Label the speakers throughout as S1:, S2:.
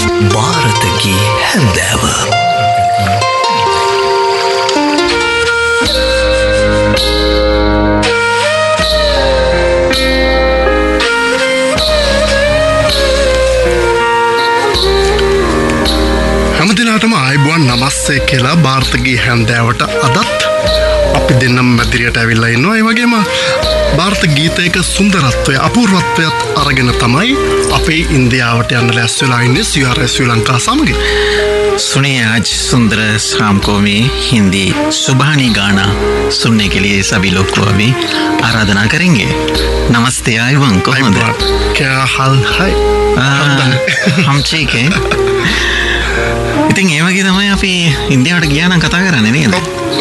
S1: ಭಾರತಕ್ಕೆ ಹಂದವ
S2: හැමදිනාටම ආයුබෝවන් නමස්සේ කියලා ಭಾರತගේ හැන්දෑවට අදත් අපි දෙන්නම මැදිරියට ඇවිල්ලා ඉන්නවා. ඒ වගේම ಭಾರತ ගීතයක සුන්දරත්වය අපූර්වත්වයත් අරගෙන තමයි අපේ ඉන්දියාවට යන්න ලෑස්ති වෙලා ඉන්නේ CRS ශ්‍රී ලංකා සමග.
S3: सुनिए आज सुंदर शाम को में हिंदी सुबहानी गाना सुनने के लिए सभी लोग को अभी आराधना करेंगे. नमस्ते आयुवन को
S2: क्या हाल है?
S3: हम ठीक है. ඉතින් ඒ වගේ තමයි අපි ඉන්දියාවට ගියා නම් කතා කරන්නේ නේද?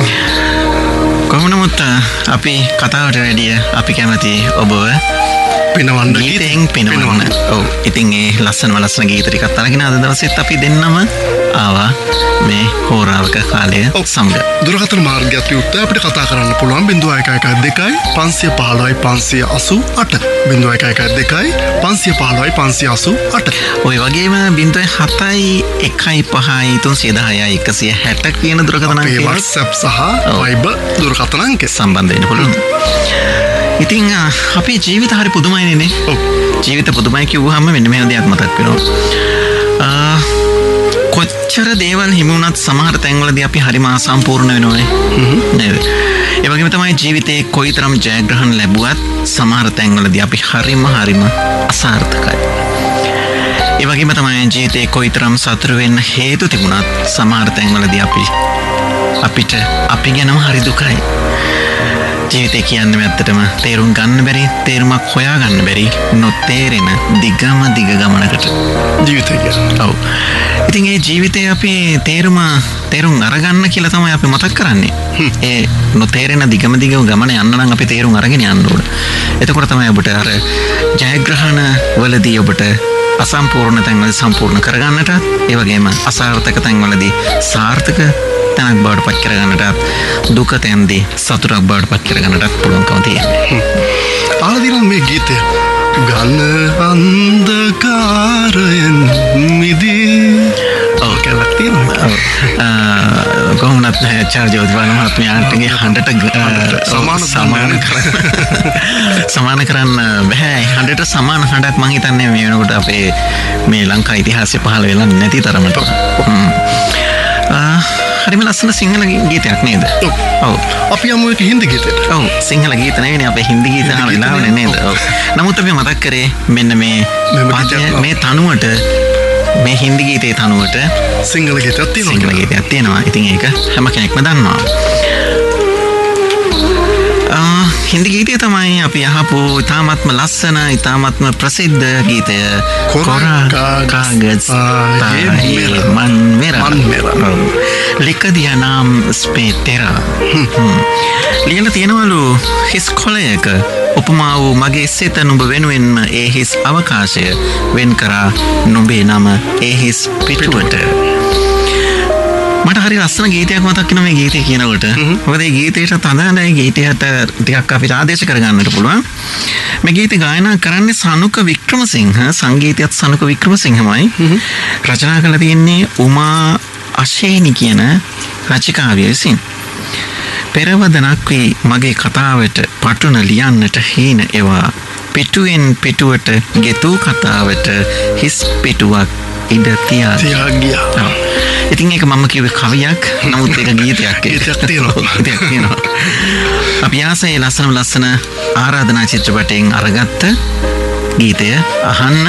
S3: කොහොම නමුත් අපි කතාවට වැඩිය අපි කැමති ඔබව
S2: පිනවන්න
S3: ගීතෙන් පිනවන්න. ඔව්. ඉතින් ඒ ලස්සන ගීත ටිකක් අරගෙන අද දවසෙත් අපි දෙන්නම ආවා මේ හෝරාවක කාලය සමග.
S2: දුරකථන මාර්ගයත් විවුර්ත අපිට කතා කරන්න පුළුවන් 0112 515 588 0112 515 588.
S3: ඔය වගේම 07 115 310 160 කියන දුරකථන අංකය
S2: WhatsApp සහ Viber දුරකථන අංකය
S3: සම්බන්ධ වෙන්න පුළුවන්. ඉතින් අපේ ජීවිත හරි පුදුමයිනේ නේ.
S2: ඔව්.
S3: ජීවිත පුදුමයි කිව්වහම මෙන්න මෙහෙම දෙයක් මතක් වෙනවා. කොච්චර දේවල් හිමි වුණත් සමහර තැන්වලදී අපි හරිම අසම්පූර්ණ වෙනවනේ. නේද? ඒ වගේම තමයි ජීවිතේ කොයිතරම් ජයග්‍රහණ ලැබුවත් සමහර තැන්වලදී අපි හරිම අසාර්ථකයි. ඒ වගේම තමයි ජීවිතේ කොයිතරම් සතුට වෙන්න හේතු තිබුණත් සමහර තැන්වලදී අපිට අපි ගැනම හරි දුකයි. ජීවිතේ කියන්නේ ඇත්තටම තේරුම් ගන්න බැරි, තේරුමක් හොයා ගන්න බැරි, නොතේරෙන දිග ගමනකට
S2: ජීවිතය කියන්නේ.
S3: ඔව්. ඉතින් ඒ ජීවිතේ අපි තේරුම් අරගන්න කියලා තමයි අපි මතක් කරන්නේ. ඒ නොතේරෙන දිග ගමන යන්න නම් අපි තේරුම් අරගෙන යන්න ඕන. එතකොට තමයි ඔබට අර ජයග්‍රහණ වලදී ඔබට අසම්පූර්ණ තැන්වලදී සම්පූර්ණ කරගන්නට, ඒ වගේම අසාර්ථක තැන්වලදී සාර්ථක තැනක් බවට පත් කරගන්නටත්, දුක තැන්දී සතුටක් බවට පත් කරගන්නටත් පුළුවන්කම තියෙනවා.
S2: ආදිනම් මේ ගීතය ගන්න අන්ධකාරයෙන් මිදී කියලා තියෙනවා.
S3: කොහොමවත් චාර්ජෝතිපාල මහත්මයාටගේ හඬට සමාන කරන්න බෑ. හඬට සමාන හඬක් මං හිතන්නේ මේ වෙනකොට අපේ මේ ලංකා ඉතිහාසයේ පහළ වෙලා නැති තරමට. හරිම ලස්සන සිංහල ගීතයක් නේද?
S2: ඔව්. අපි යමු ඒක හින්දි ගීතයට.
S3: ඔව්. සිංහල ගීත නෙවෙයි අපේ හින්දි ගීත අහලා ඉලාවනේ නේද? ඔව්. නමුත් අපි මතක් කරේ මෙන්න මේ තනුවට, මේ හින්දි ගීතේ තනුවට
S2: සිංහල ගීතයක්
S3: තියෙනවා. ඉතින් ඒක හැම කෙනෙක්ම දන්නවා. හින්දි ගීතය තමයි අපි අහපු ඉතාමත්ම ලස්සන, ඉතාමත්ම ප්‍රසිද්ධ ගීතය කොරා කාගజ్ මන් මෙරා ලික දියා නාම් ස්පේටෙරා. ලියලා තියෙනවලු හිස් කොළයක උපමා වූ මගේ සිත නුඹ වෙනුවෙන්ම ඒ හිස් අවකාශය වෙන් කරා නුඹේ නම ඒ හිස් පිටුවට. මට හරි ලස්සන ගීතයක් මතක් වෙනවා මේ ගීතය කියනකොට. මොකද මේ ගීතයට තදනයි ගීතයට ටිකක් අපිට ආදේශ කරගන්නට පුළුවන්. මේ ගීතය ගායනා කරන්නේ සනුක වික්‍රමසිංහ, සංගීතයත් සනුක වික්‍රමසිංහමයි. රචනා කළා තියෙන්නේ උමා අශේනි කියන රචිකාවිය විසින්. පෙරවදනක් වේ මගේ කතාවට පටුන ලියන්නට හීන එවා. පිටුවෙන් පිටුවට ගෙතු කතාවට හිස් පිටුවක් ඉඩ තියා. ඉතින් ඒක මම කිව්වේ කවියක්, නමුත් ඒක ගීතයක්.
S2: ගීතයක් තියෙනවා.
S3: අපි ආසයි ලස්සන ආරාධනා චිත්‍රපටයෙන් අරගත්ත ගීතය අහන්න.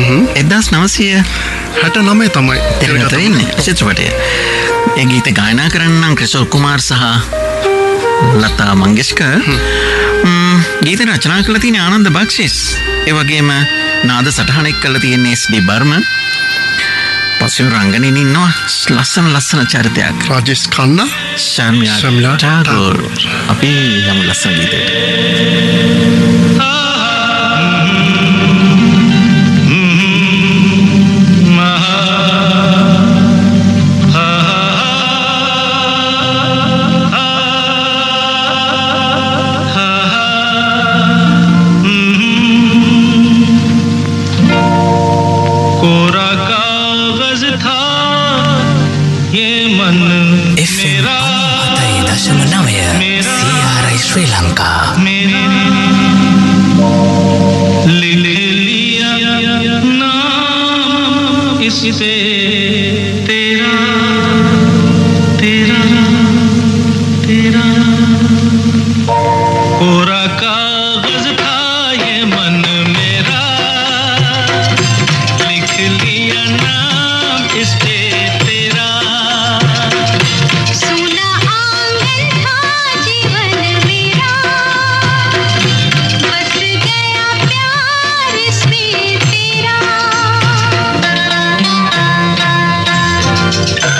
S2: 1969 තමයි
S3: තිරගත වෙන්නේ චිත්‍රපටය. ඒ ගීත ගායනා කරන්න කිෂෝර් කුමාර් සහ ලතා මංගেশකර්. ගීත රචනා කළා තියෙන ආනන්ද බක්ෂිස්. ඒ වගේම නාද සටහනක් කළා තියෙන්නේ SD බර්මන්. පස්සේ රංගනයෙන් ඉන්නවා ලස්සන චරිතයක්.
S2: රාජේෂ් ඛන්නා,
S3: ශර්මිලා ටාගෝර්. අපි යමු ලස්සන ගීතයට.
S4: कोरा कागज
S1: था ये मन मेरा,
S4: 90.9 CRI श्रीलंका
S1: मेरा लिख लिया नाम इस पे तेरा तेरा तेरा। कोरा कागज था ये मन मेरा, लिख लिया नाम इस पे तेरा।
S5: सूना आंगन था जीवन मेरा, बस गया प्यार इसमें तेरा।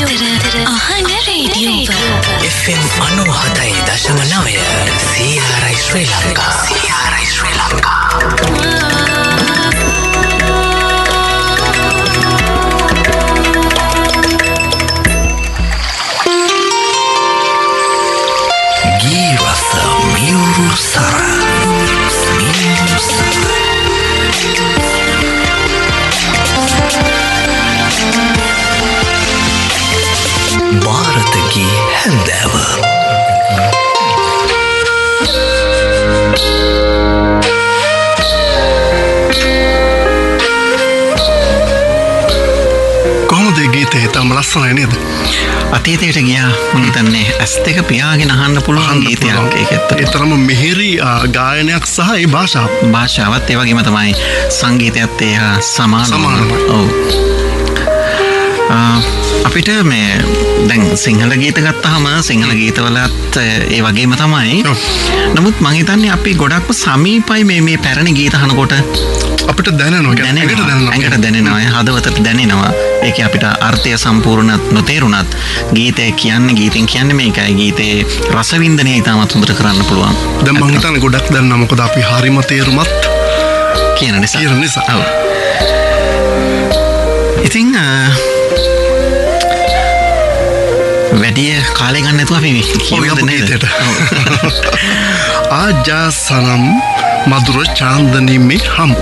S5: විස්තර අහන radio
S4: FM 97.9 CRI Sri Lanka. CRI Sri Lanka. Girasa Miuru Sara. ಭಾರತಕ್ಕೆ ಹಂದವ
S2: කොහොමද ඒ ගීතේ තාම ලස්සනයි නේද?
S3: අතීතයට ගියා මම හිතන්නේ ඇස් දෙක පියාගෙන අහන්න පුළුවන් ගීතයක් ඒකත්.
S2: ඒ තරම මිහිරි ගායනයක් සහ ඒ
S3: භාෂාවත් ඒ වගේම තමයි සංගීතයත් ඒ හා සමානයි. ඔව්. අපිට මේ දැන් සිංහල ගීත ගත්තාම සිංහල ගීතවලත් ඒ වගේම තමයි. නමුත් මම හිතන්නේ අපි ගොඩක්ම සමීපයි මේ පැරණි ගීත අහනකොට
S2: අපිට දැනෙනවා.
S3: ඇඟට දැනෙනවා, හදවතට දැනෙනවා. ඒකේ අපිට අර්ථය සම්පූර්ණ නොතේරුණත් ගීතය කියන්නේ ගීතෙන් කියන්නේ මේකයි. ගීතේ රසවින්දනය ඉතාමත් හොඳට කරන්න පුළුවන්.
S2: දැන් මම හිතන්නේ ගොඩක් දැනනවා මොකද අපි හරිම තේරුමත්
S3: කියන නිසා.
S2: ඔව්.
S3: ඉතින් වැඩි කාලේ ගන්න නැතුව අපි කියමු නේද?
S2: ආජා සනම් මధుර चांदनी में हम.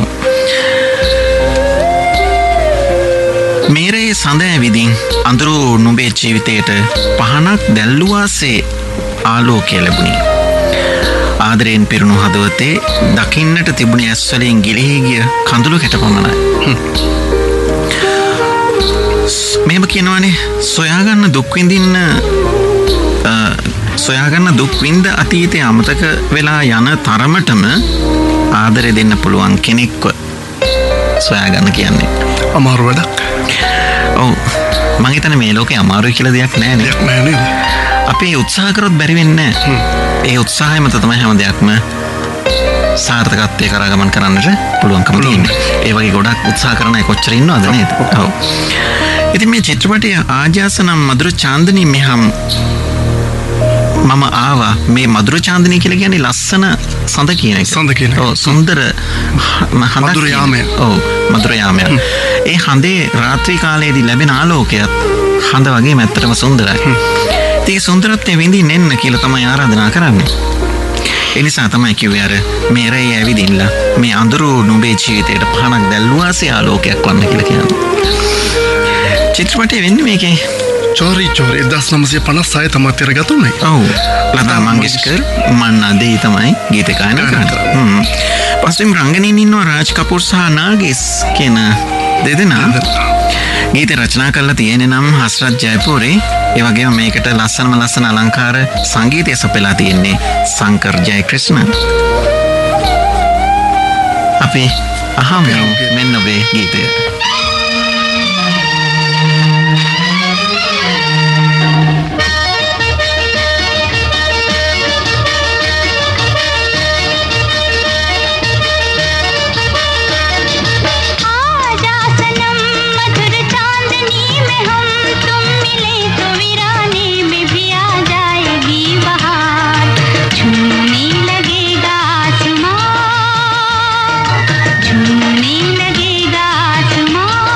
S3: මේරේ සඳ විදින් අඳුරු නුඹේ ජීවිතයට පහනක් දැල්ලුවාසේ ආලෝකය ලැබුණි. ආදරයෙන් පිරුණු හදවතේ දකින්නට තිබුණ ඇස්වලින් ගිලිහි ගිය කඳුළු කැට පමණයි. මේම කියනවානේ සොයාගන්න දුක් විඳ අතීතය අමතක වෙලා යන තරමටම ආදරය දෙන්න පුළුවන් කෙනෙක්ව සොයාගන්න කියන්නේ
S2: අමාරු වැඩක්.
S3: ඔව් මම හිතන්නේ මේ ලෝකේ අමාරුයි කියලා දෙයක් නැහැ නේද? අපි උත්සාහ කරොත් බැරි වෙන්නේ නැහැ. ඒ උත්සාහය මත තමයි හැම දෙයක්ම සාර්ථකත්වයේ කරා ගමන් කරන්නට පුළුවන්කම තියෙන්නේ. ඒ වගේ ගොඩක් උත්සාහ කරන අය කොච්චර ඉන්නවද නේද? ඔව්. ඉතින් මේ චිත්‍රපටයේ ආජාසනම් මధుර चांदनी මෙහම් මම ආවා. මේ මధుර चांदनी කියලා කියන්නේ ලස්සන සඳ කියන එක. ඔව් සුන්දර
S2: මధుර යාමය.
S3: ඔව් මధుර යාමය. ඒ හඳේ රාත්‍රී කාලයේදී ලැබෙන ආලෝකයත් හඳ වගේම ඇත්තටම සුන්දරයි. ඒ සුන්දරත්වය විඳින්න එන්න කියලා තමයි ආරාධනා කරන්නේ. ඒ නිසා තමයි කිව්වේ අර මේ රැය ඇවිදින්නලා මේ අඳුරු නුඹේ ජීවිතයට පහනක් දැල්ලුවාසේ ආලෝකයක් වන්න කියලා කියන්නේ. චිත්‍රපටයේ වෙන්නේ මේකේ
S2: චෝරි 1956 තමයි තිරගත උනේ.
S3: ඔව් ලතා මංගেশකර් මන්නා දෙයි තමයි ගීත ගායනා කරන්නේ. පස්සෙන් රංගනයෙන් ඉන්නවා රාජ් කපූර් සහ නාගේස් කියන දෙදෙනා. ගීත රචනා කරලා තියෙන්නේ නම් හස්රත් ජයපුරේ. ඒ වගේම මේකට ලස්සන අලංකාර සංගීතය සපයලා තියෙන්නේ සංකර් ජයක්‍රිෂ්ණ. අපි අහමු මෙන්න ඔබේ ගීතය.
S5: झूमने लगेगा आसमां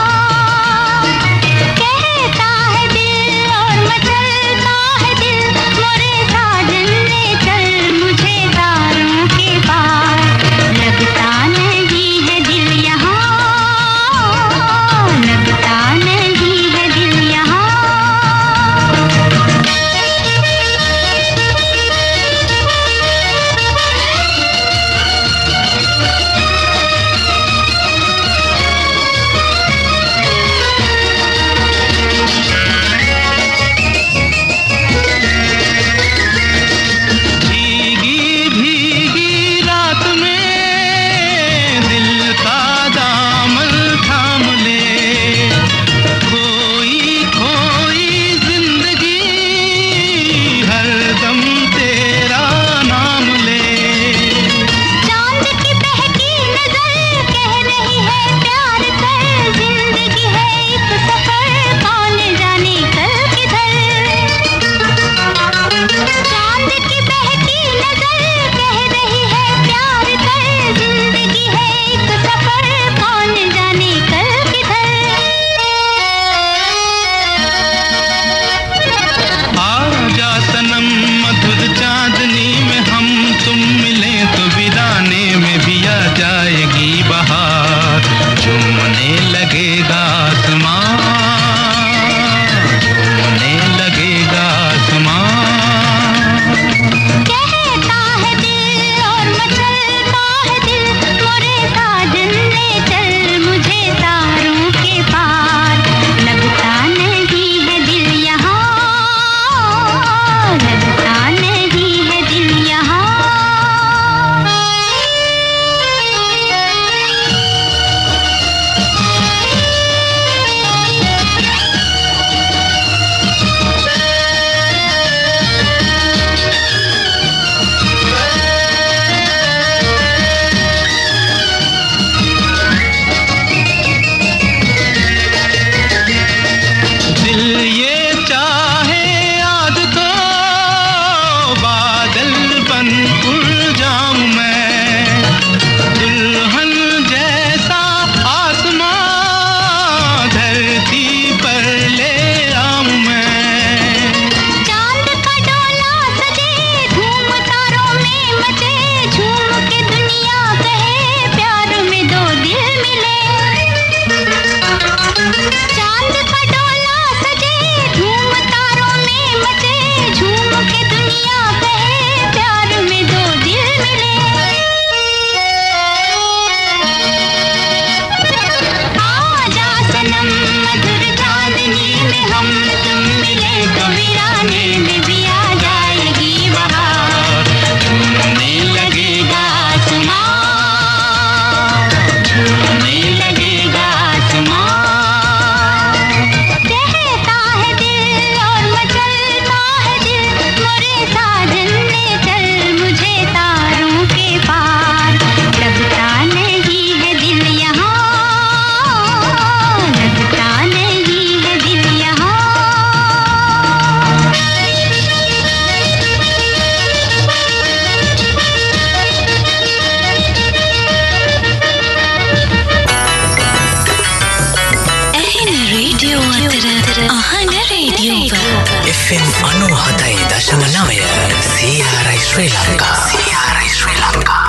S5: අහන රේඩියෝව
S4: FM 97.9 CRI Sri Lanka. CRI Sri Lanka.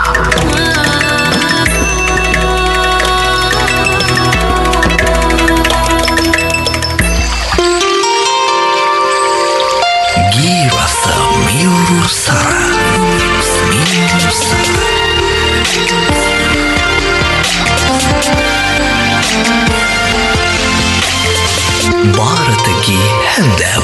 S4: ගී රස මියුරු සරන්. මියුරු සරන්. ಭಾರತಕ್ಕೆ ಹಂದವ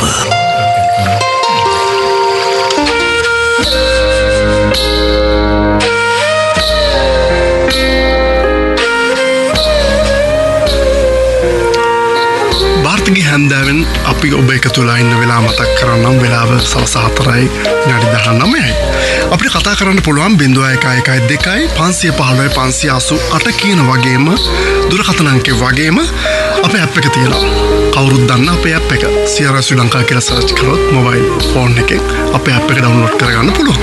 S2: ಭಾರತගේ හැන්දෑවෙන් අපි ඔබ එකතුලා ඉන්න වෙලා මතක් කරන්නම් වෙලාව සවස 4යි විනාඩි 19යි. අපිට කතා කරන්න පුළුවන් 0112 515 588 කියන වගේම දුරකථන අංකය වගේම අපේ ඇප් එක තියෙනවා. කවුරුත් දන්න අපේ ඇප් එක CRI ශ්‍රී ලංකා කියලා සර්ච් කරොත් මොබයිල් ෆෝන් එකෙන් අපේ ඇප් එක ඩවුන්ලෝඩ් කරගන්න පුළුවන්.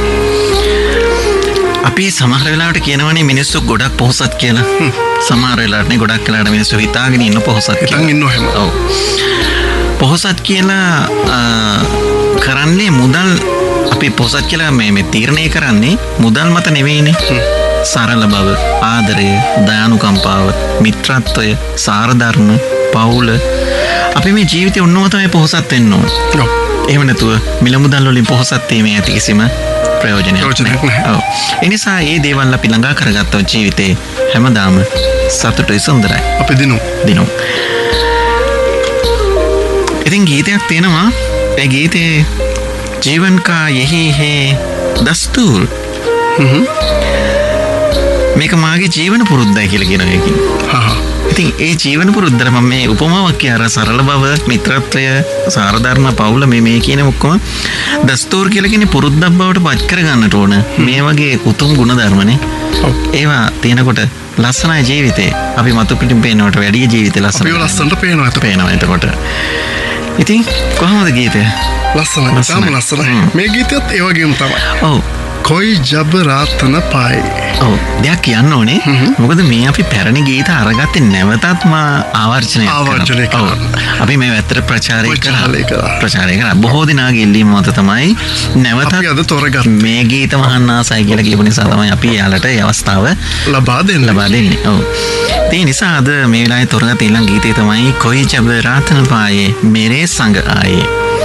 S3: අපි සමහර වෙලාවට කියනවනේ මිනිස්සු ගොඩක් පොහොසත් කියලා. සමහර වෙලාවට ගොඩක් වෙලාවට මිනිස්සු හිතාගෙන ඉන්න පොහොසත් කියලා.
S2: හිතන් ඉන්නවා හැම.
S3: ඔව්. පොහොසත් කියලා කරන්නේ මුදල් අපි පොහොසත් කියලා මේ තීරණය කරන්නේ මුදල් මත නෙවෙයිනේ. සරල බව, ආදරය, දයානුකම්පාව, මිත්‍රත්වය, සාරධර්ම, පවුල. අපි මේ ජීවිතේ උන්නව තමයි පොහොසත් වෙන්න ඕන.
S2: ඔව්.
S3: එහෙම නැතුව මිල මුදල් වලින් පොහොසත් වීමේ ඇති කිසිම ප්‍රයෝජනයක් නැහැ. ඔව්. ඒ නිසා මේ දේවල් අපි ළඟා කරගත්තොත් ජීවිතේ හැමදාම සතුටුයි සුන්දරයි.
S2: අපි දිනු.
S3: ඉතින් ගීතයක් තියෙනවා. ඒ ගීතේ ජීවන් කා යහි හේ දස්තූර්. මේක මාගේ ජීවන පුරුද්දයි කියලා කියන එකකින්. ඉතින් ඒ ජීවන පුරුද්දට මම මේ උපමාවක් කියලා සරල බව, මිත්‍රත්වය, සාරධර්ම, පවුල මේ කියන ඔක්කොම දස්තූර් කියලා කියන්නේ පුරුද්දක් බවට පත් කර ගන්නට ඕන. මේ වගේ උතුම් ගුණ ධර්මනේ. ඒවා තියෙනකොට ලස්සනයි ජීවිතේ. අපි මතු පිටින් පේනවට වැඩිය ජීවිතේ ලස්සනයි.
S2: අපිව ලස්සනට පේනවා
S3: එතකොට. ඉතින් කොහොමද ගීතය?
S2: ලස්සනයි. තාම ලස්සනයි. මේ ගීතයත් ඒ වගේම තමයි.
S3: ඔව්.
S2: කොයි ජබ රාතන පායි.
S3: ඔව්. දෙයක් කියන්න ඕනේ. මොකද මේ අපි පැරණි ගීත අරගත්තේ නැවතත් ආවර්ජනය කරනවා. අපි මේ වැත්තට ප්‍රචාරය කරා. බොහෝ දිනාගේ ඉල්ලීම මත තමයි නැවතත්
S2: අපි අද තෝරගත්තේ.
S3: මේ ගීත මහන්න ආසයි කියලා කියපු නිසා තමයි අපි යාලට ඒ අවස්ථාව
S2: ලබා දෙන්නේ.
S3: ඔව්. ඒ නිසා අද මේ වෙලාවේ තෝරගත්ත ඊළඟ ගීතය තමයි කොයි ජබ රාතන පායේ මෙරේ සංග ආයේ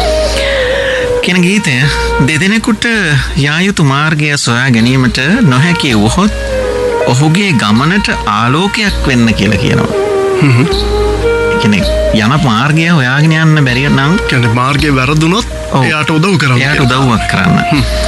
S3: කියන ගීතය. දෙදෙනෙකුට යා යුතු මාර්ගය සොයා ගැනීමට නොහැකි වුවහොත් ඔහුගේ ගමනට ආලෝකයක් වෙන්න කියලා කියනවා. යන මාර්ගය හොයාගෙන යන්න බැරි නම්
S2: කියන්නේ මාර්ගය වැරදුනොත් එයාට උදව් කරන්න.
S3: එයාට උදව්වක් කරන්න.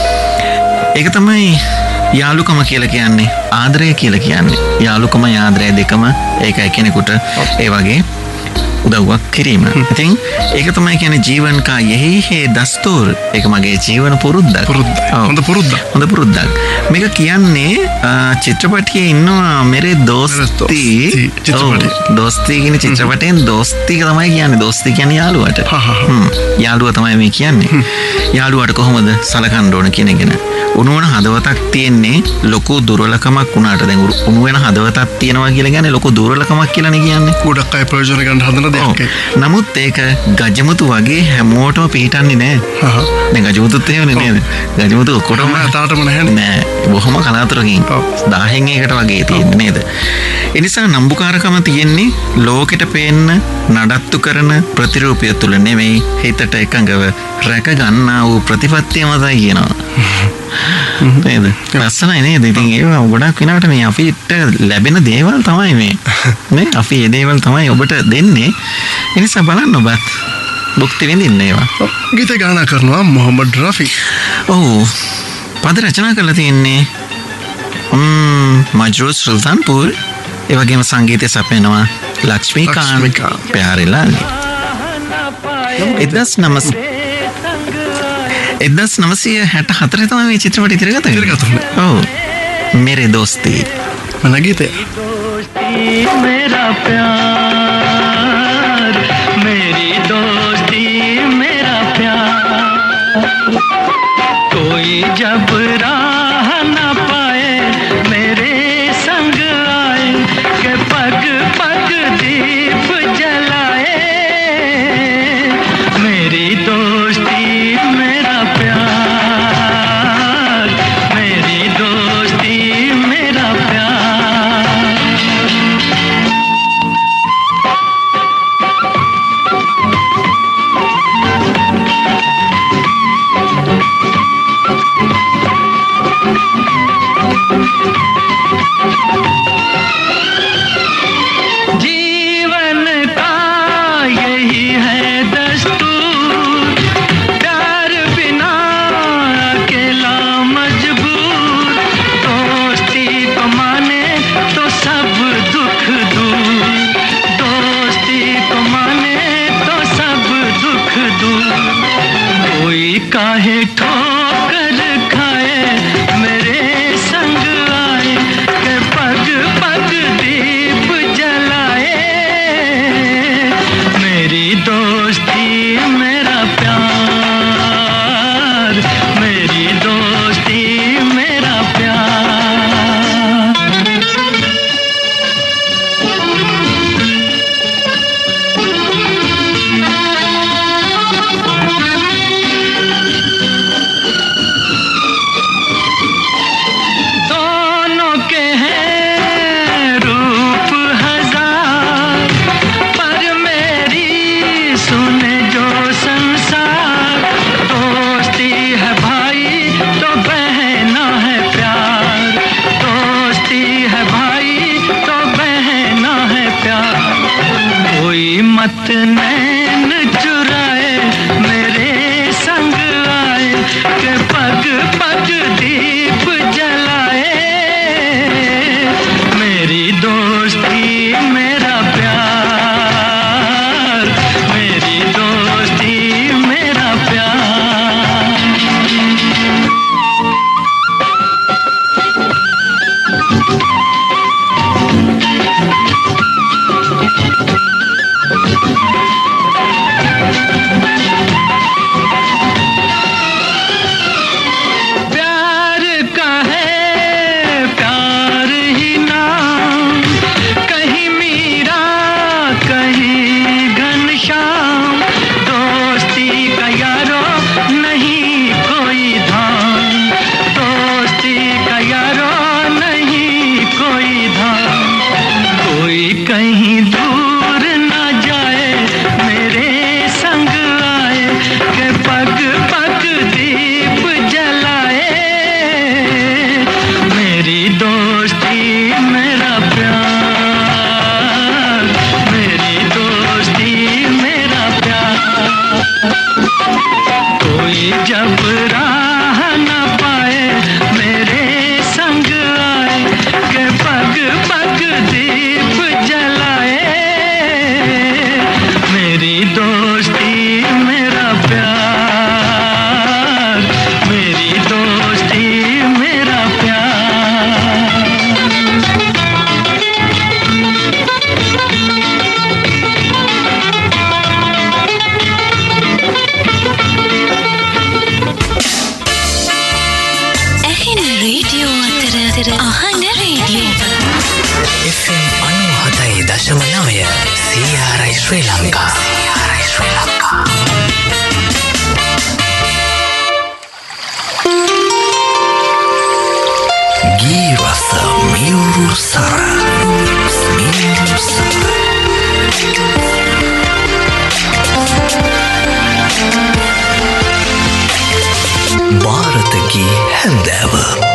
S3: ඒක තමයි යාළුකම කියලා කියන්නේ. ආදරය කියලා කියන්නේ. යාළුකම ආදරය දෙකම ඒකයි කෙනෙකුට ඒ වගේ උදව්වක් කිරීම. ඉතින් ඒක තමයි කියන්නේ ජීවන් කා යහි හේ දස්තූර්. ඒක මගේ ජීවන පුරුද්දක්.
S2: හොඳ
S3: පුරුද්දක්. මේක කියන්නේ චිත්‍රපටයේ ඉන්නවා මෙරේ දෝස්ති. දෝස්ති කියන චිත්‍රපටයෙන් දෝස්ති තමයි කියන්නේ. දෝස්ති කියන්නේ යාළුවට. යාළුවා තමයි මේ කියන්නේ. යාළුවාට කොහොමද සලකන්න ඕන කියන එක. උණුවන හදවතක් තියෙන්නේ ලොකු දුර්වලකමක් වුණාට දැන් උණු වෙන හදවතක් තියෙනවා කියලා කියන්නේ ලොකු දුර්වලකමක් කියලානේ කියන්නේ.
S2: ගොඩක් අය ප්‍රයෝජන ගන්න හදන දෙයක්.
S3: නමුත් ඒක ගජමුතු වගේ හැමෝටම පිටින්නේ නැහැ. දැන් ගජමුතුත් එහෙමනේ නේද? ගජමුතු ඔක්කොටම
S2: තාටම නැහැ
S3: නෑ. බොහොම කලාතුරකින් 1000න් එකකට වගේ තියෙන්නේ නේද? ඒ නිසා නම්බුකාරකම තියෙන්නේ ලෝකෙට පේන්න නඩත්තු කරන ප්‍රතිරූපය තුල නෙමෙයි හිතට එකඟව රැක ගන්නා වූ ප්‍රතිපත්තිය මතයි කියනවා. නේද? ලස්සනයි නේද? ඉතින් ඒක ගොඩක් වෙනවට මේ අපිට ලැබෙන දේවල් තමයි මේ. නේ? අපි මේ දේවල් තමයි ඔබට දෙන්නේ. ඒ නිසා බලන්න ඔබත් භුක්ති විඳින්න ඒවා.
S2: ගීත ගායනා කරනවා මොහමඩ් රෆි.
S3: ඔව්. පද රචනා කරලා තියෙන්නේ මජ්රූර් සුල්තාන්පුර්. ඒ වගේම සංගීතය සපයනවා ලක්ෂ්මීකාන්ත් ප්‍යාරේලාල්. 1964 තමයි මේ චිත්‍රපටය තිරගත
S2: වෙන්නේ.
S3: ඔව්. मेरे दोस्ती
S2: මන ගීතය.
S1: मेरा प्यार मेरी दोस्ती मेरा प्यार कोई जब राह न पाए मेरे संग आए के पग पग दीप जलाए काहे ठोकर खाए मेरे संग आए के पग पग दीप जलाए मेरी दोस्ती मेरा प्यार मेरी दोस्ती मेरा प्यार मत नैन चुराए मेरे संग आए के पग पग दीप जलाए मेरी दोस्ती मेरा प्यार मेरी दोस्ती मेरा प्यार कहीं दूर न जाए मेरे संग आए के पग पग दीप जलाए मेरी दोस्ती मेरा प्यार मेरी दोस्ती मेरा प्यार कोई जब राह न पाए मेरे संग आए के पग पग दीप जलाए मेरी दोस्ती मेरा प्यार मेरी दोस्ती मेरा प्यार
S5: ඇහෙන රේඩියෝ අතර අහන radio
S4: FM 97.9 CRI Sri Lanka. ගී රස මියුරු සර මියුරු සර ಭಾರತಕ್ಕೆ ಹಂದವ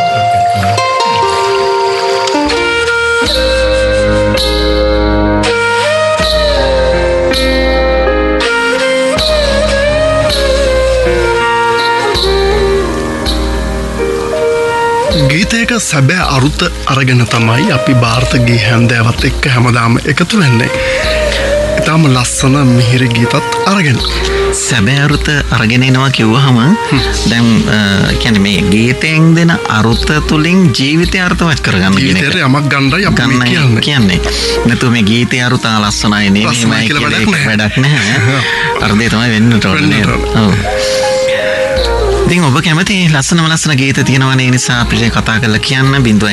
S2: ගීතයක සැබෑ අරුත අරගෙන තමයි අපි ಭಾರತගේ හැන්දෑවත් එක්ක හැමදාම එකතු වෙන්නේ. ඉතාම ලස්සන මිහිරි ගීතත් අරගෙන.
S3: සැබෑ අරුත අරගෙන එනවා කිව්වහම දැන් කියන්නේ මේ ගීතයෙන් දෙන අරුත තුලින් ජීවිතය අර්ථවත් කරගන්න කියන එක.
S2: ගීතයට යමක් ගන්නයි අපි
S3: කියන්නේ. නැතු මේ ගීතය අරුත ලස්සනයි නේ මෙහෙමයි කියලා වැඩක් නැහැ. අර්ථය තමයි වෙන්න ඕනේ. ඔව්. ඉතින් ඔබ කැමති ලස්සන ගීත තියෙනවනේ නිසා අපිට කතා කරලා කියන්න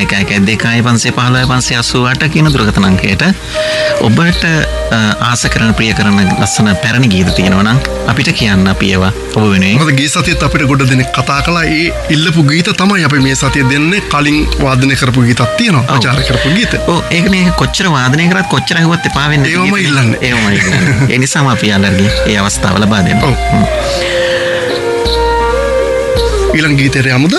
S3: 0112 කියන දුරකථන අංකයට ඔබට ආස කරන ප්‍රිය කරන ලස්සන පැරණි ගීත තියෙනවා නම් අපිට කියන්න අපි ඒවා ඔබ වෙනුවෙන්.
S2: මොකද ගී සතියේත් අපිට ගොඩ දෙනෙක් කතා කළා ඒ ඉල්ලපු ගීත තමයි අපි මේ සතියේ දෙන්නේ. කලින් වාදනය කරපු ගීතක් තියෙනවා. ප්‍රචාර කරපු ගීත.
S3: ඔව් ඒකනේ කොච්චර වාදනය කරත් කොච්චර ඇහුවත් එපා වෙන්නේ.
S2: ඒවම ඉල්ලන්නේ.
S3: ඒ නිසාම අපි යාළුවන්ගේ ඒ අවස්ථාව ලබා දෙන්න.
S2: ඔව්. ඊළඟ ගීතයට යමුද?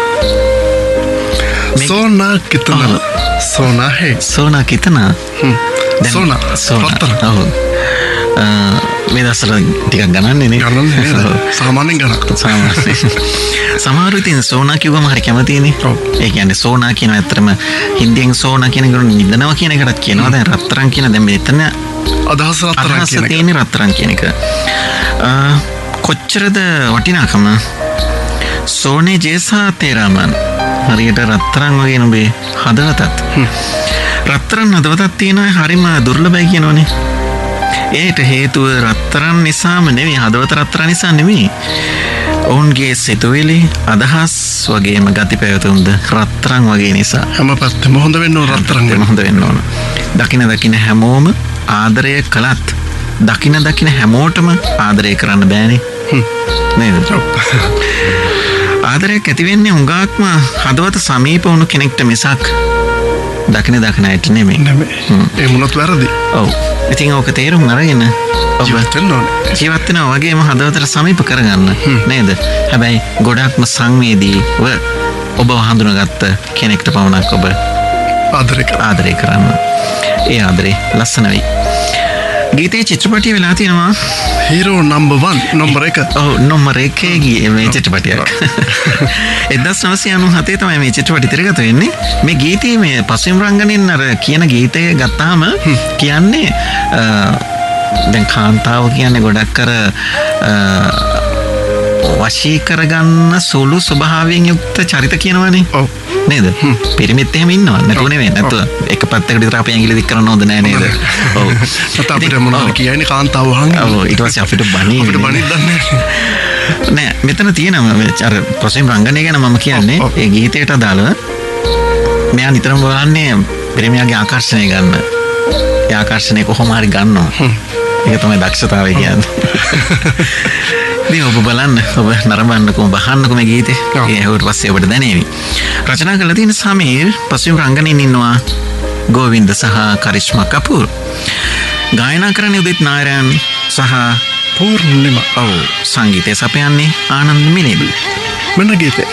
S2: सोना कितना सोना है
S3: सोना कितना
S2: सोना
S3: මේ දවස්වල ටිකක් ගණන්නේ නේ
S2: සාමාන්‍යයෙන් ගණන්
S3: සමහර ඉතින් සෝනා කිව්වම හරි කැමතිනේ. ඒ කියන්නේ සෝනා කියන ඇත්තටම හින්දියෙන් සෝනා කියන එක නිදනවා කියන එකටත් කියනවා. දැන් රත්තරන් කියන දැන් මෙතන
S2: අදහස රත්තරන් කියන එක.
S3: රත්තරන් කියන එක කොච්චරද වටිනාකම සෝනේ ජේසා තේරාමන් හරියට රත්තරන් වගේ නුඹේ හදවතත් රත්තරන් හදවතක් තියෙනවා හරිම දුර්ලභයි කියනවනේ ඒට හේතුව රත්තරන් නිසාම නෙවෙයි හදවත රත්තරන් නිසා නෙවෙයි ඔවුන්ගේ සිතුවිලි අදහස් වගේම ගති පැවතුම්ද රත්තරන් වගේ නිසා
S2: හැම පැත්තෙම හොඳ වෙන්න ඕන රත්තරන්
S3: හැම හොඳ වෙන්න ඕන දකින හැමෝම ආදරය කළත් දකින හැමෝටම ආදරය කරන්න බෑනේ නේද ආදරයක් ඇති වෙන්නේ හුඟක්ම හදවත සමීප වුණු කෙනෙක්ට මිසක් දකින අයට නෙමෙයි
S2: ඒ මොනොත් වැරදි
S3: ඔව් ඉතින් ඕක තේරුම් අරගෙන
S2: ජීවත් වෙන්න ඕනේ
S3: ජීවත් වෙනවා වගේම හදවතට සමීප කරගන්න නේද හැබැයි ගොඩක්ම සංවේදීව ඔබ හඳුනාගත්ත කෙනෙක්ට පමණක් ඔබ ආදරය කරන්න ඒ ආදරේ ලස්සන වෙයි ගීතේ චිත්‍රපටිය වෙලා තියෙනවා
S2: හීරෝ නම්බර් 1 නම්බර 1
S3: ඔව් නම්බර 1 ගියේ මේ චිත්‍රපටියක් 1997 තමයි මේ චිත්‍රපටිය තිරගත වෙන්නේ මේ ගීතේ මේ පස්වෙනි රංගනෙන් අර කියන ගීතය ගත්තාම කියන්නේ දැන් කාන්තාව කියන්නේ ගොඩක් අර වශී කරගන්න සුළු ස්වභාවයෙන් යුක්ත චරිත කියනවනේ
S2: ඔව්
S3: නේද පිරිමිත් එහෙම ඉන්නව නැතුව නෙවෙයි නැතුව එක පැත්තකට විතර අපේ ඇඟිලි දික් කරන්න හොඳ නෑ නේද ඔව්
S2: නැත්නම් අපිට මොනවද කියන්නේ කාන්තාව වහන්
S3: ඔව් ඊට පස්සේ අපිට
S2: දන්නේ
S3: නෑ මෙතන තියෙනවා අර පස්වෙනි රංගනය ගැන මම කියන්නේ ඒ ගීතයට අදාළව මෙයා නිතරම බලන්නේ ප්‍රේමියාගේ ආකර්ෂණය ගන්න ඒ ආකර්ෂණය කොහොම හරි ගන්නවා ඒක තමයි දක්ෂතාවය කියන්නේ ඉතින් ඔබ බලන්න ඔබ නරඹන්නකෝ බහන්නකෝ මේ ගීතේ ඒ ඇහුවට පස්සේ ඔබට දැනේවි රචනා කළා තියෙන සමීර් පස්වෙනි රංගනයෙන් ඉන්නවා ගෝවින්ද සහ කරිෂ්මා කපූර් ගායනා කරන්නේ උදිත් නායරයන් සහ
S2: පූර්ණිමා
S3: ඔව් සංගීතය සපයන්නේ ආනන්ද මිලිඳු
S2: මෙන්න ගීතේ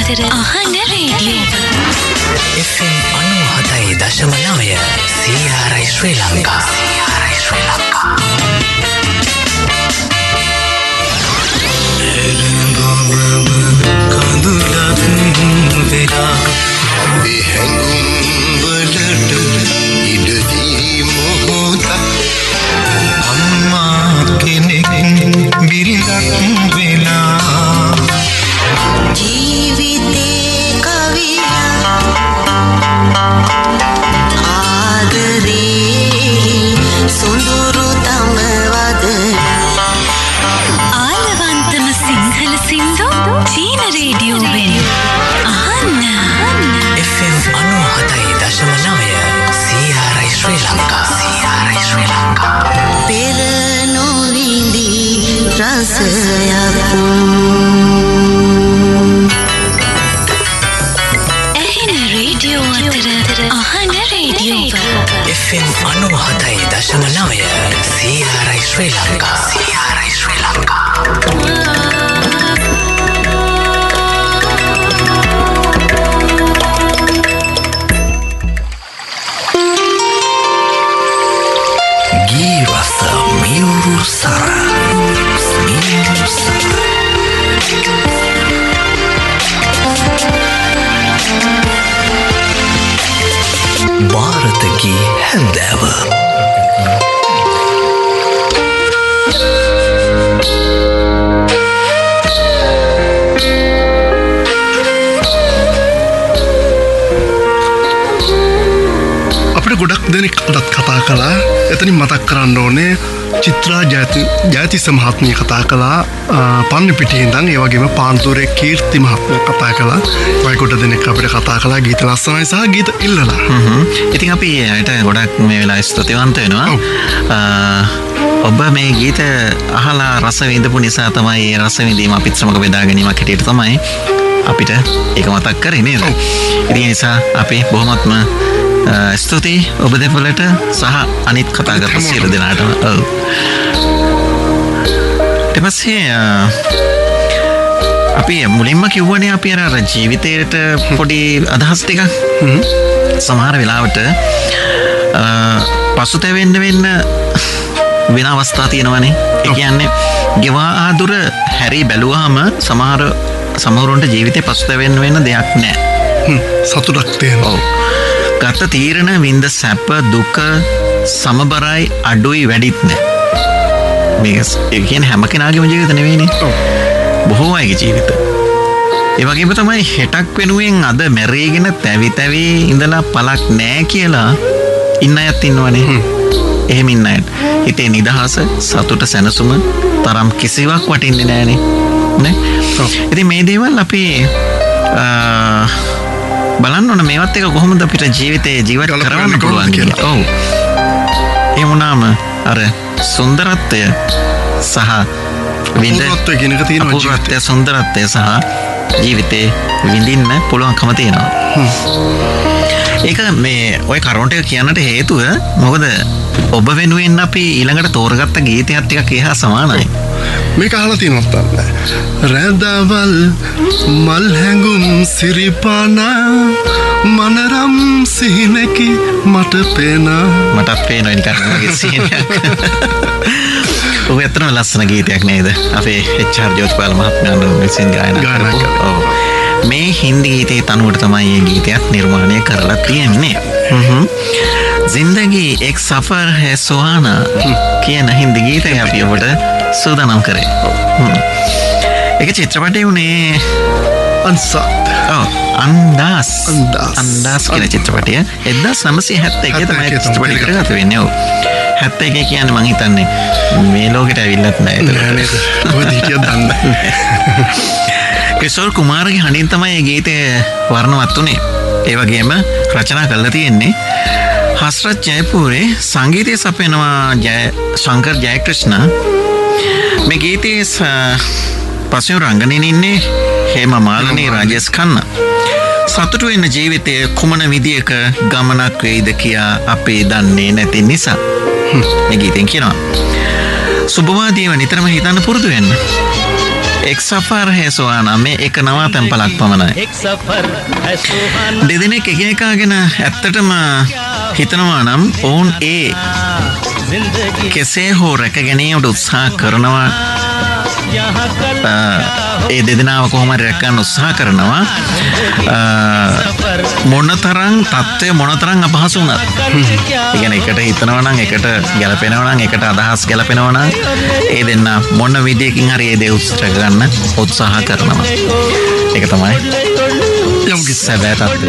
S5: අහන radio
S4: FM 97.9 CRI Sri Lanka.
S5: ආලවන්තම සිංහල සින්දු චීන රේඩියෝවෙන් අහන්න
S4: FM 97.9 CRI ශ්‍රී ලංකා.
S6: පෙර නොවිඳි රසයක්
S5: ඇහෙන රේඩියෝ අතර අහන radio
S4: FM 97.9 CRI Sri Lanka. ගීවස මියුරු සර ಭಾರತಕ್ಕೆ හැන්දෑව
S2: අපිට ගොඩක් දෙනෙක් අදත් කතා කළා. එතනින් මතක් කරන්න ඕනේ චිත්‍රා ජයතිස්ස මහත්මිය කතා කළා පන්නපිටියේ ඉඳන්. ඒ වගේම පාන්තූරේ කීර්ති මහත්මිය කතා කළා. වයි කොට දෙනෙක් අපිට කතා කළා ගීත ලස්සනයි සහ ගීත ඉල්ලලා.
S3: ඉතින් අපි අයට ගොඩක් මේ වෙලාවේ ස්තුතිවන්ත වෙනවා. ඔබ මේ ගීත අහලා රස විඳපු නිසා තමයි ඒ රස විඳීම අපිත් සමග බෙදා ගැනීමක් හැටියට තමයි අපිට ඒක මතක් කරේ නේද? ඉතින් ඒ නිසා අපි බොහොමත්ම ස්තුතියි ඔබ දෙපළට සහ අනිත් කතා කරපු සියලු දෙනාටම. ඔව්. ඊට පස්සේ අපි මුලින්ම කිව්වනේ අපි අර ජීවිතේට පොඩි අදහස් ටිකක් සමහර වෙලාවට පසුතැවෙන්න වෙන්න වෙන අවස්ථා තියෙනවනේ. ඒ කියන්නේ ගෙවා ආදුර හැරි බැලුවාම සමහරුන්ට ජීවිතේ පසුතැවෙන්න වෙන්න දෙයක් නැහැ.
S2: සතුටක් තියෙනවා.
S3: ගත තීරණ වින්ද සැප දුක සමබරයි අඩුයි වැඩිත් නැහැ. මේ කියන්නේ හැම කෙනාගේම ජීවිත නෙවෙයිනේ. බොහෝ අයගේ ජීවිත. ඒ වගේම තමයි හෙටක් වෙනුවෙන් අද මැරේගෙන තැවි ඉඳලා පළක් නැහැ කියලා ඉන්න අයත් ඉන්නවනේ. එහෙම ඉන්න අය. හිතේ නිදහස, සතුට, සැනසුම තරම් කිසිවක් වටින්නේ නැහනේ. නේ? ඉතින් මේ දේවල් අපි බලන්න ඕන මේවත් එක කොහොමද අපිට ජීවිතේ ජීවත් කරවන්න පුළුවන් කියලා. ඔව්. ඒ වුණාම අර සුන්දරත්වය සහ
S2: අපූර්වත්වය කියන එක තියෙනවා.
S3: අපූර්වත්වය සුන්දරත්වය සහ ජීවිතේ විඳින්න පුළුවන්කම තියෙනවා. ඒක මේ ඔය කරුණට කියන්නට හේතුව මොකද ඔබ වෙනුවෙන් අපි ඊළඟට තෝරගත්ත ගීතයක් ටිකක් එහා සමානයි.
S2: මේක අහලා තියෙනවද නැහැ. රැඳවල් මල් හැඟුම් සිරිපානා මනරම් සිහිනකි මටත් පේනවා
S3: නිකන් මගේ සීනයක්. ඔය ඇත්තටම ලස්සන ගීතයක් නේද? අපේ HR ජෝතිපාල මහත්මයාගේ විසින් ගායනා කරපු. ඔව්. මේ හින්දි ගීතේ තනුවට තමයි මේ ගීතයක් නිර්මාණය කරලා තියෙන්නේ. जिंदगी एक सफर है सुहाना කියන හින්දි ගීතය අපි ඔබට සූදානම් කරේ. ඒක චිත්‍රපටයේ උනේ අන්දාස් කියන චිත්‍රපටය 1971 තමයි චිත්‍රපටය කරගත වෙන්නේ. ඔව් 71 කියන්නේ මං හිතන්නේ මේ ලෝකෙට ඇවිල්ලත් නැහැ නේද?
S2: කොහෙද හිටියද දන්නේ නැහැ.
S3: කිෂෝර් කුමාරගේ හඬින් තමයි මේ ගීතය වර්ණවත් උනේ. ඒ වගේම රචනා කරලා තියෙන්නේ හස්රත් ජයපුරේ, සංගීතය සපයනවා ශංකර් ජයකෘෂ්ණ. මේ ගීතයේ පසුව රංගනයෙන් ඉන්නේ හේමා මාලිනී, රාජේෂ් ඛන්නා. සතුටු වෙන ජීවිතය කුමන විදියක ගමනක් වෙයිද කියා අපි දන්නේ නැති නිසා මේ ගීතෙන් කියනවා. සුබවාදීව නිතරම හිතන්න පුරුදු වෙන්න. එක් සෆර් है सुहाना මේ එක නවාතැන් පළක් පමණයි. දෙදෙනෙක් එකිනෙකා ගැන ඇත්තටම හිතනවා නම් ඔවුන් කෙසේ හෝ රැක ගැනීමට උත්සාහ කරනවා. ඒ දෙදෙනාව කොහොම හරි රැකගන්න උත්සාහ කරනවා. මොනතරම් තත්ත්වය මොනතරම් අපහසු වුණත්. ඒ කියන්නේ එකට හිතනවා නම් එකට ගැලපෙනවා නම් එකට අදහස් ගැලපෙනවා නම් ඒ දෙන්න මොන විදියකින් හරි ඒ දේ උත්සාහ ගන්න උත්සාහ කරනවා. ඒක තමයි යම්කි සැබෑ තත්ත්වය.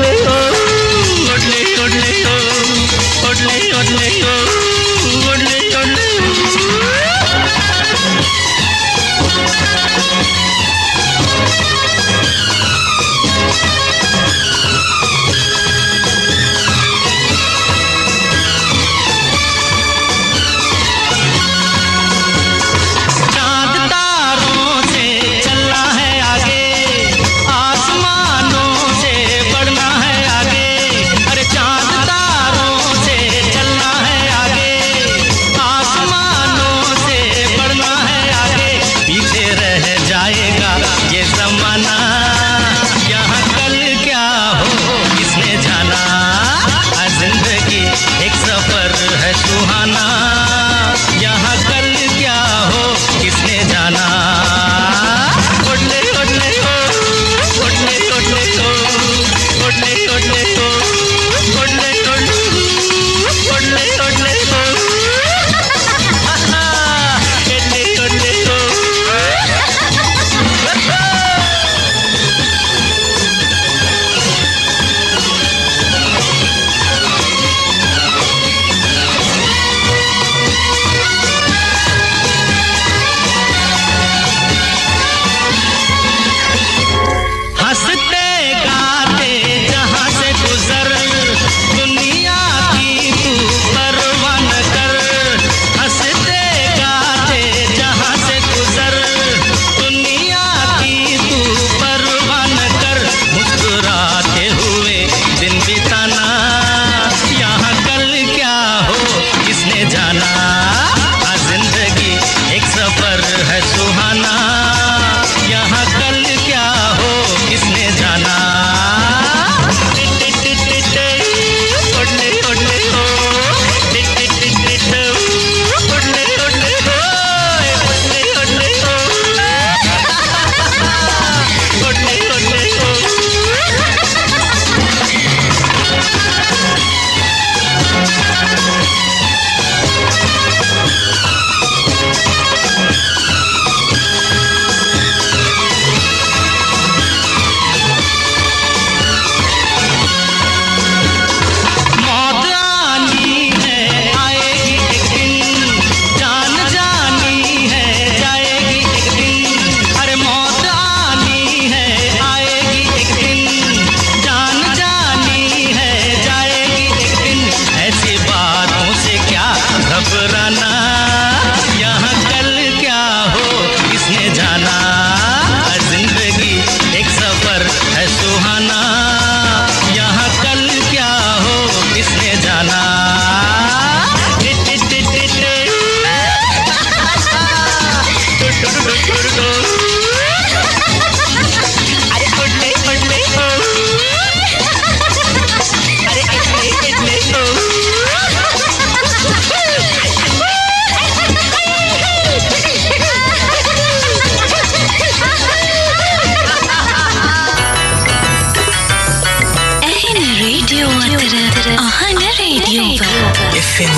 S4: FM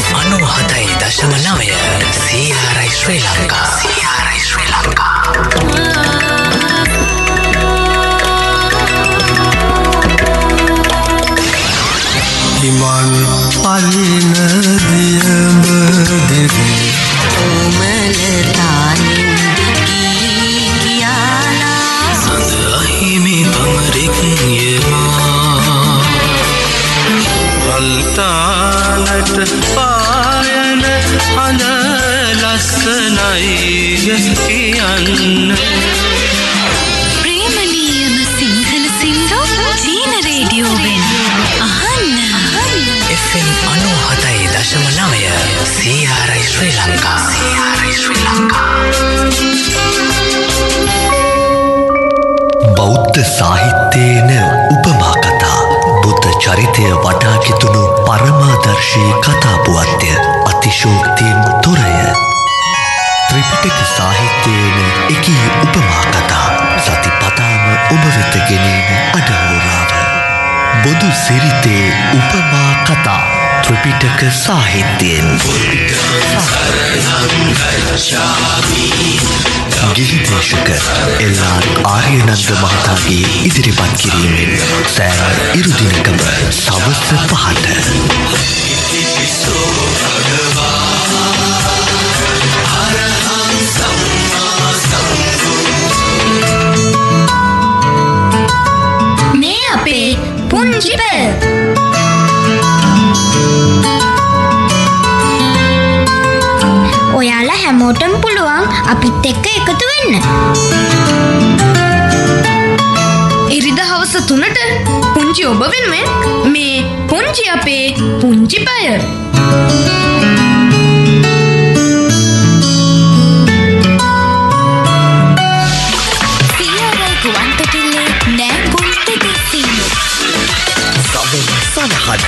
S4: 97.9 CRI Sri Lanka. CRI Sri Lanka.
S1: Iman palin diyam diri
S6: උමලතානින් ගීයාලා
S1: සඳහිමි පමරෙක් යමා වල්තානට පායන අඳ ලස්සනයි කියන්න
S5: ප්‍රේමණීයම සිංහල සින්දු චීන රේඩියෝවෙන් අහන්න
S4: FM 97.9 CRI Sri Lanka. CRI Sri Lanka. බුද්ධ සාහිත්‍යයේන උපමා කතා බුද්ධ චරිතය වටා කිතුණු පරමාදර්ශී කතා පුවත්ය අතිශෝක්තියෙන් තොරය ත්‍රිපිටක සාහිත්‍යයේන එකී උපමා කතා සතිපතාම ඔබ වෙත ගෙනීම අඩහෝරාව බොදු සිරිතේ උපමා කතා ත්‍රිපිටක සාහිත්‍යයෙන් ගිහිදේශක එල්.ආර්. ආර්යනන්ද මහතාගේ ඉදිරිපත් කිරීමෙන් සෑම ඉරුදිනකම සවස 5ට
S5: මේ අපේ පුංචි පැල් ඔයාලා හැමෝටම පුළුවන් අපිත් එක්ක එකතු වෙන්න.
S7: ඉරිදා හවස 3ට පුංචි ඔබ වෙනුවෙන් මේ පුංචි අපේ පුංචි පැය.
S5: සියරයි ගුවන්තොටිල්ලේ නෑගුම් දෙදෙසිනු.
S4: සමන සනහන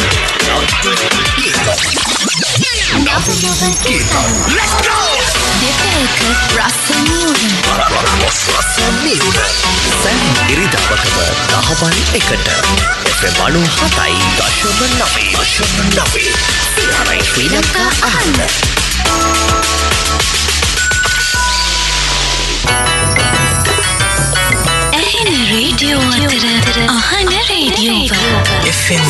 S5: දෙපයක රසමියුන.
S4: සැම් ඉරිදාවකම දහවල් 1ට FM 97.9 සියාරයි ශ්‍රී ලංකා අහන්න.
S5: ඇහෙන රේඩියෝ අතර අහන රේඩියෝව.
S4: FM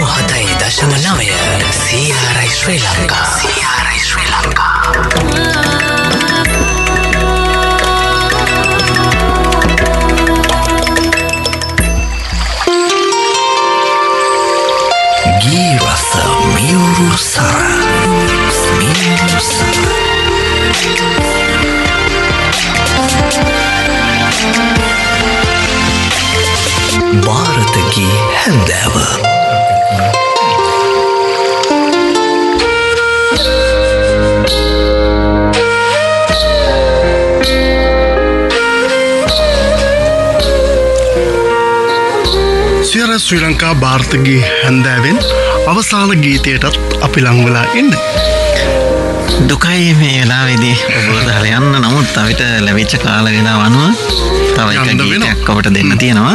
S4: 97.9 C R I Sri Lanka. ගී රස මියුරු සර ಭಾರತ ಗೀ හැන්දෑව
S2: ශ්‍රී ලංකා භාරතගේ හැන්දෑවෙන් අවසාන ගීතයටත් අපි ලංවෙලා එන්න.
S3: දුකයි මේ වෙලාවේදී ඔබට යන්න නමුත් අපිට ලැබිච්ච කාල වේලාව අනුව තව එක ගීතයක් ඔබට දෙන්න තියෙනවා.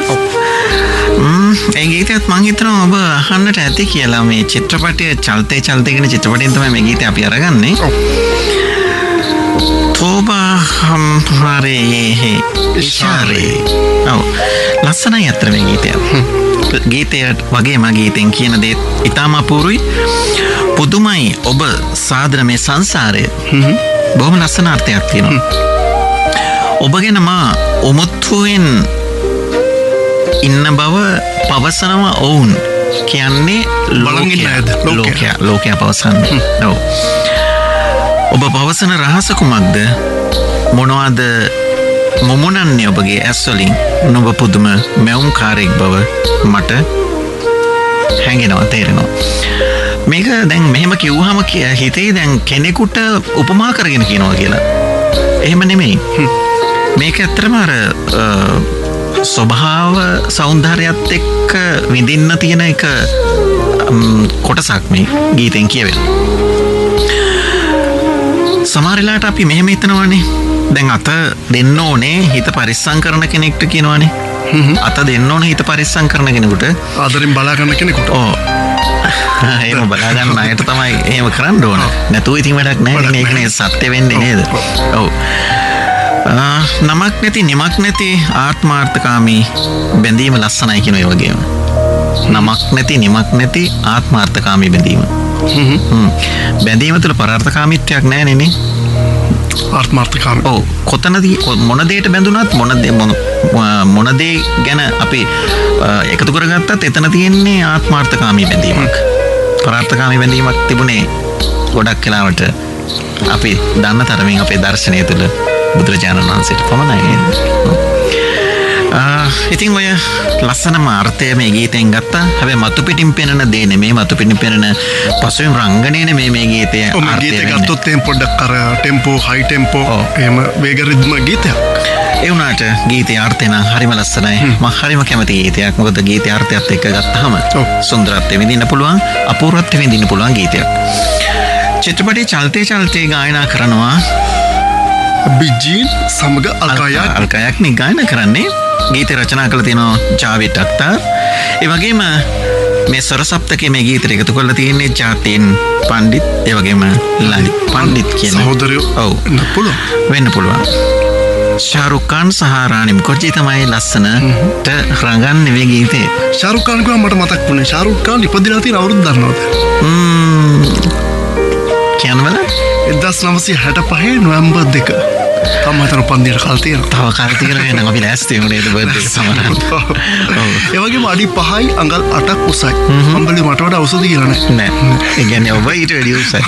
S3: ඒ ගීතයත් මං හිතනවා ඔබ අහන්නට ඇති කියලා. මේ චිත්‍රපටයේ චල්තේ කියන චිත්‍රපටයෙන් තමයි මේ ගීතය අපි අරගන්නේ. තෝබා හම්හාරේ හේ ඉෂාරේ. ඔව් ලස්සනයි අතර මේ ගීතය. ගීතයට වගේම ගීතෙන් කියන දේ ඉතාම අපූරුයි පුදුමයි. ඔබ සාදර මේ සංසාරය බොහොම ලස්සන අර්ථයක් තියෙනවා. ඔබ ගැන මා උමුත්තුවෙන් ඉන්න බව පවසනවා ඔවුන් කියන්නේ ලෝකයා පවසන්නේ. ඔව් ඔබ පවසන රහස කුමක්ද? මොනවද මොමුණන්නේ ඔබගේ ඇස්වලින්? නොබ පුදුම මැවුම්කාරයෙක් බව මට හැඟෙනවා, තේරෙනවා. මේක දැන් මෙහෙම කිව්වහම හිතේ දැන් කෙනෙකුට උපමා කරගෙන කියනවා කියලා. එහෙම නෙමෙයි. මේක ඇත්තටම අර ස්වභාව සෞන්දර්යයත් එක්ක විඳින්න තියෙන එක කොටසක් මේ ගීතෙන් කියවෙන. සමහර වෙලාවට අපි මෙහෙම හිතනවානේ. දැන් අත දෙන්න ඕනේ හිත පරිස්සම් කරන කෙනෙක්ට කියනවානේ. අත දෙන්න ඕනේ හිත පරිස්සම් කරන කෙනෙකුට.
S2: ආදරෙන් බලා ගන්න කෙනෙකුට.
S3: ඔව්. එහෙම බලා ගන්න අයට තමයි එහෙම කරන්න ඕන. නැතුව ඉතින් වැඩක් නැහැ. මේකනේ සත්‍ය වෙන්නේ නේද? ඔව්. නමක් නැති නිමක් නැති ආත්මාර්ථකාමී බැඳීම ලස්සනයි කියන ඒ වගේම. නමක් නැති නිමක් නැති ආත්මාර්ථකාමී බැඳීම. බැඳීම තුළ පරාර්ථකාමීත්වයක් නැහැ නේ.
S2: ආත්මාර්ථකාමී.
S3: ඔව්. කොතනදී මොන දෙයට බැඳුනත් මොන දේ ගැන අපි එකතු කරගත්තත් එතන තියෙන්නේ ආත්මාර්ථකාමී බැඳීමක්. පරාර්ථකාමී බැඳීමක් තිබුණේ ගොඩක් වෙලාවට අපි දන්න තරමින් අපේ දර්ශනය තුළ බුදුරජාණන් වහන්සේට පමණයි නේද? ඉතින් ඔය ලස්සනම අර්ථය මේ ගීතෙන් ගත්තා. හැබැයි මතු පිටින් පෙනෙන දේ නෙමෙයි, මතු පිටින් පෙනෙන පසුබිම් රංගනයේ නෙමෙයි මේ ගීතයේ අර්ථය.
S2: ගීතය ගත්තොත් පොඩ්ඩක් අර ටෙම්පෝ, හයි ටෙම්පෝ එහෙම වේග රිද්ම ගීතයක්.
S3: ඒ වුණාට ගීතයේ අර්ථය නම් හරිම ලස්සනයි. මම හරිම කැමති ගීතයක්. මොකද ගීතයේ අර්ථයත් එක්ක ගත්තාම සුන්දරත්වය විඳින්න පුළුවන්, අපූර්වත්වය විඳින්න පුළුවන් ගීතයක්. චිත්‍රපටයේ චල්තේ ගායනා කරනවා
S2: බිජීන් සමග
S3: අල්කයක් නේ ගායනා කරන්නේ. ගීතය රචනා කළ තියෙනවා ජාවිද් අක්තර්. ඒ වගේම මේ ස්වර සප්තකයේ මේ ගීතයට එකතු කරලා තියෙන්නේ ජාතින් පණ්ඩිත්, ඒ වගේම ලලිත් පණ්ඩිත් කියන
S2: සහෝදරයෝ
S3: වෙන්න පුළුවන්. ශාරුක් ඛාන් සහ රානි මුඛර්ජී තමයි ලස්සනට රඟන්නේ මේ ගීතේ.
S2: ශාරුක් ඛාන් ගා මට මතක් වුණේ ශාරුක් ඛාන් ඉපදිලා තියෙන අවුරුද්ද දන්නවද?
S3: කියන්නවද?
S2: 1965 නොවැම්බර් 2. තමතර උපන්දිනට කල් තියෙනවා.
S3: තව කල් තියෙනවා නම් අපි ලෑස්ති වෙමු නේද බර්ත්ඩේ එක සමරන්න.
S2: ඒ වගේම අඩි 5යි අඟල් 8ක් උසයි. අම්බලි මට වඩා උසද කියලා නෑ.
S3: ඒ කියන්නේ ඔබ ඊට වැඩි උසයි.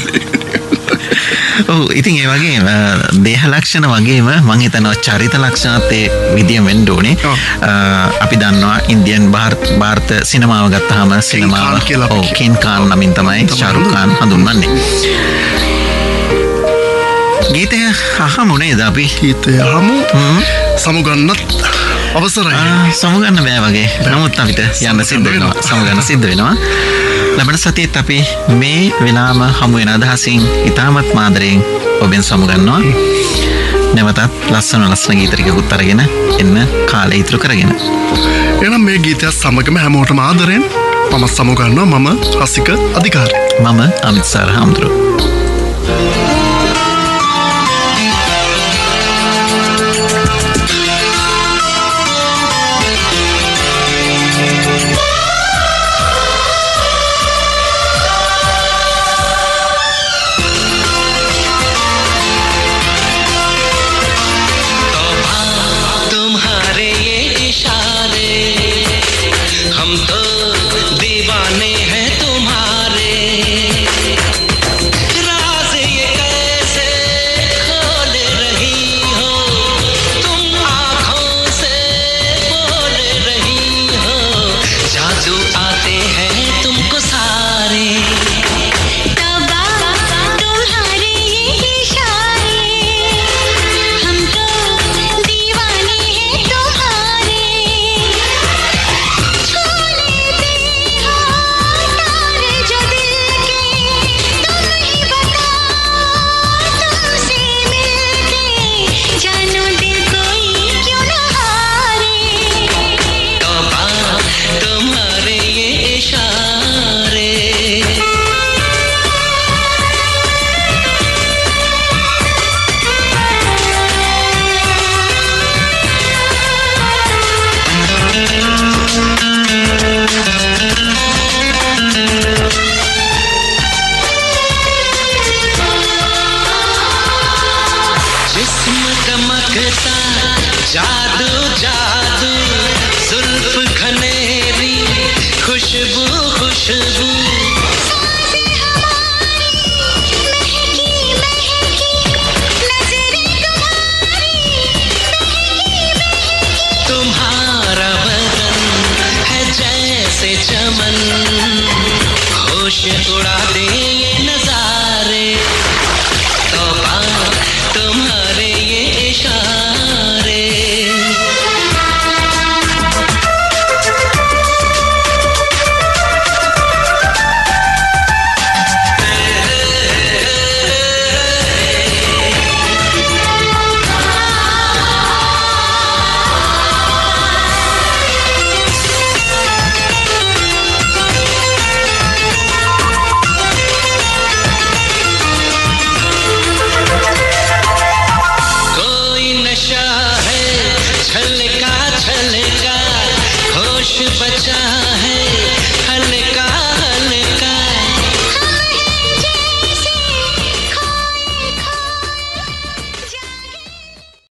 S3: ඉතින් ඒ වගේ දේහ ලක්ෂණ වගේම මම හිතනවා චරිත ලක්ෂණත් ඒ විදියෙන් වෙන්න ඕනේ. අපි දන්නවා ඉන්දියන් ಭಾರತ සිනමාව ගත්තාම සිනමාව කින් කාන් නමින් තමයි ශාරුක් ඛාන් හඳුන්වන්නේ. ගීතය අහමු නේද අපි?
S2: ගීතය අහමු. සමුගන්නත් අවසරයි.
S3: සමුගන්න බෑ වගේ. නමුත් අපිට යන්න සිද්ධ වෙනවා. සමුගන්න සිද්ධ වෙනවා. ලබන සතියේත් අපි මේ වෙලාවම හමු වෙන අදහසින් ඉතාමත් මාදරයෙන් ඔබෙන් සමුගන්නවා. නැවතත් ලස්සන ගීත ටිකකුත් අරගෙන එන්න කාලය ඉතුරු කරගෙන.
S2: එහෙනම් මේ ගීතයත් සමගම හැමෝටම ආදරෙන් මම සමුගන්නවා. මම රසික අධිකාරී.
S3: මම අමිත් සාර හාමුදුරුවෝ.
S1: होश उड़ा